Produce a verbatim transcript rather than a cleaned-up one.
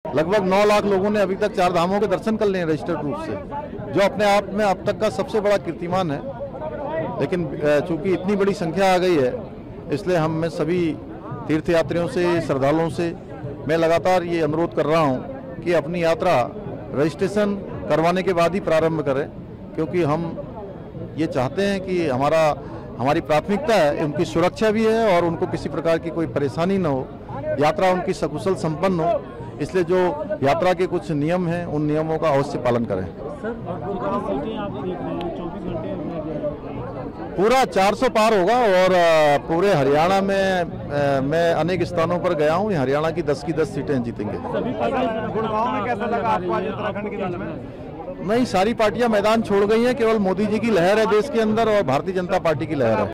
लगभग नौ लाख लोगों ने अभी तक चार धामों के दर्शन कर लिए रजिस्टर्ड रूप से, जो अपने आप में अब तक का सबसे बड़ा कीर्तिमान है। लेकिन चूंकि इतनी बड़ी संख्या आ गई है, इसलिए हम मैं सभी तीर्थयात्रियों से, श्रद्धालुओं से मैं लगातार ये अनुरोध कर रहा हूँ कि अपनी यात्रा रजिस्ट्रेशन करवाने के बाद ही प्रारंभ करें, क्योंकि हम ये चाहते हैं कि हमारा हमारी प्राथमिकता है उनकी सुरक्षा भी है और उनको किसी प्रकार की कोई परेशानी न हो, यात्रा उनकी सकुशल संपन्न हो। इसलिए जो यात्रा के कुछ नियम हैं, उन नियमों का अवश्य पालन करें। पूरा चार सौ पार होगा और पूरे हरियाणा में मैं अनेक स्थानों पर गया हूँ। हरियाणा की दस की दस सीटें जीतेंगे। गुड़गांव में कैसा लगा आपको आज उत्तराखंड के बीच में? नहीं, सारी पार्टियां मैदान छोड़ गई हैं, केवल मोदी जी की लहर है देश के अंदर और भारतीय जनता पार्टी की लहर है।